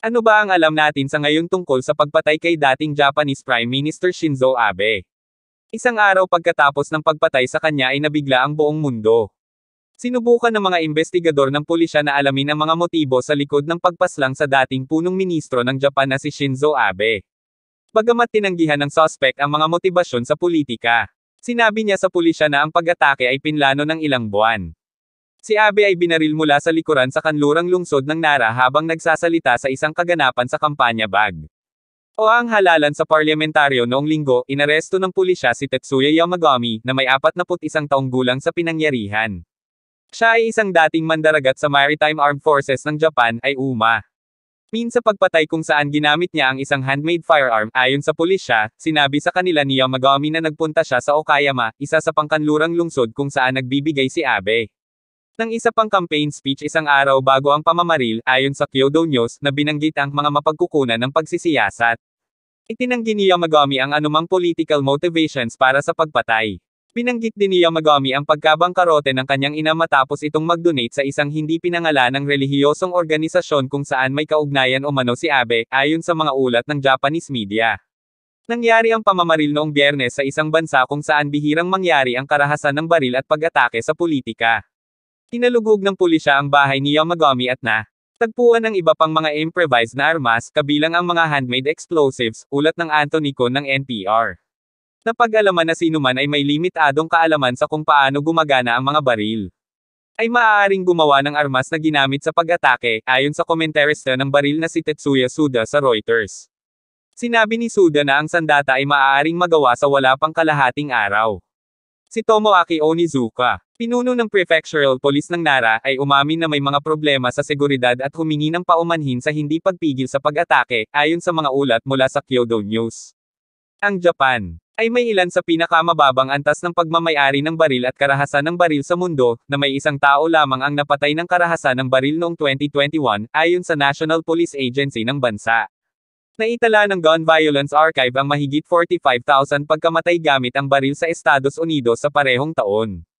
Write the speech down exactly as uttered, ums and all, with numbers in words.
Ano ba ang alam natin sa ngayon tungkol sa pagpatay kay dating Japanese Prime Minister Shinzo Abe? Isang araw pagkatapos ng pagpatay sa kanya ay nabigla ang buong mundo. Sinubukan ng mga investigador ng pulisya na alamin ang mga motibo sa likod ng pagpaslang sa dating punong ministro ng Japan na si Shinzo Abe. Bagamat tinanggihan ng suspect ang mga motibasyon sa politika, sinabi niya sa pulisya na ang pag-atake ay pinlano ng ilang buwan. Si Abe ay binaril mula sa likuran sa kanlurang lungsod ng Nara habang nagsasalita sa isang kaganapan sa kampanya bag. O ang halalan sa parlamentaryo noong linggo, inaresto ng pulisya si Tetsuya Yamagami, na may apat na put isang taong gulang sa pinangyarihan. Siya ay isang dating mandaragat sa Maritime Armed Forces ng Japan, ay U M A. Min sa pagpatay kung saan ginamit niya ang isang handmade firearm, ayon sa pulisya, sinabi sa kanila ni Yamagami na nagpunta siya sa Okayama, isa sa pangkanlurang lungsod kung saan nagbibigay si Abe ng isa pang campaign speech isang araw bago ang pamamaril, ayon sa Kyodo News, na binanggit ang mga mapagkukunan ng pagsisiyasat. Itinanggi ni Yamagami ang anumang political motivations para sa pagpatay. Binanggit din ni Yamagami ang pagkabangkarote ng kanyang ina matapos itong mag-donate sa isang hindi pinangalanang relihiyosong organisasyon kung saan may kaugnayan umano si Abe, ayon sa mga ulat ng Japanese media. Nangyari ang pamamaril noong Biyernes sa isang bansa kung saan bihirang mangyari ang karahasan ng baril at pag-atake sa politika. Tinalugog ng pulisya ang bahay ni Yamagami at na tagpuan ng iba pang mga improvised na armas, kabilang ang mga handmade explosives, ulat ng Anthony Con ng N P R. Napag-alaman na sinuman ay may limitadong kaalaman sa kung paano gumagana ang mga baril, ay maaaring gumawa ng armas na ginamit sa pag-atake, ayon sa komentarista ng baril na si Tetsuya Suda sa Reuters. Sinabi ni Suda na ang sandata ay maaaring magawa sa wala pang kalahating araw. Si Tomoaki Onizuka, pinuno ng Prefectural Police ng Nara, ay umamin na may mga problema sa seguridad at humingi ng paumanhin sa hindi pagpigil sa pag-atake, ayon sa mga ulat mula sa Kyodo News. Ang Japan ay may ilan sa pinakamababang antas ng pagmamayari ng baril at karahasan ng baril sa mundo, na may isang tao lamang ang napatay ng karahasan ng baril noong twenty twenty-one, ayon sa National Police Agency ng bansa. Naitala ng Gun Violence Archive ang mahigit forty-five thousand pagkamatay gamit ang baril sa Estados Unidos sa parehong taon.